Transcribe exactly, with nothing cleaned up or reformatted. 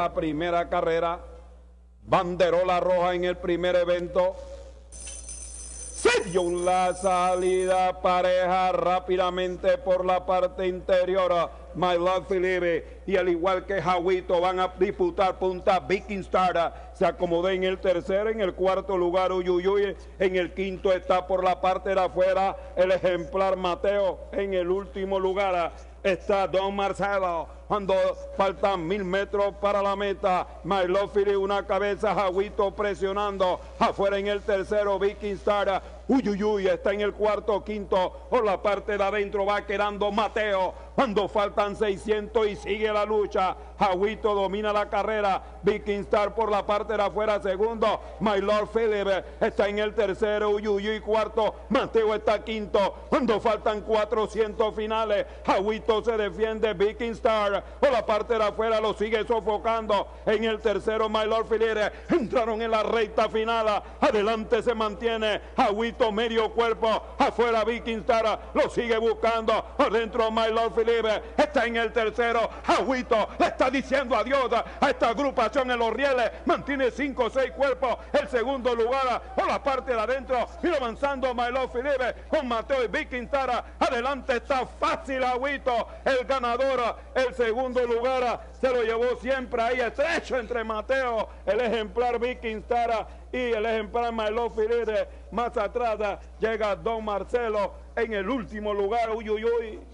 La primera carrera, banderola roja en el primer evento. Se dio la salida pareja rápidamente por la parte interior. My Love Felipe y al igual que Jawito van a disputar punta. Viking Star se acomodó en el tercero, en el cuarto lugar Uyuyuy, en el quinto está por la parte de afuera el ejemplar Mateo, en el último lugar está Don Marcelo, cuando faltan mil metros para la meta. My Love Felipe una cabeza, Jawito presionando, afuera en el tercero Viking Star, Uyuyuy está en el cuarto, quinto, por la parte de adentro va quedando Mateo, cuando faltan seiscientos y sigue la lucha. Jawito domina la carrera, Viking Star por la parte de afuera segundo, My Lord Philip está en el tercero, Uyuyuy cuarto, Mateo está quinto, cuando faltan cuatrocientos finales, Jawito se defiende, Viking Star por la parte de afuera lo sigue sofocando, en el tercero My Lord Philip, entraron en la recta final, adelante se mantiene, Jawito medio cuerpo, afuera Viking Star lo sigue buscando, adentro My Lord Philip está en el tercero, Jawito le está diciendo adiós a esta agrupación en los rieles, mantiene cinco o seis cuerpos, el segundo lugar por la parte de adentro, y avanzando My Lord Felipe con Mateo y Viking Star, adelante está fácil Jawito, el ganador, el segundo lugar se lo llevó siempre ahí estrecho entre Mateo, el ejemplar Viking Star y el ejemplar My Lord Felipe. Más atrás llega Don Marcelo en el último lugar, Uyuyuy.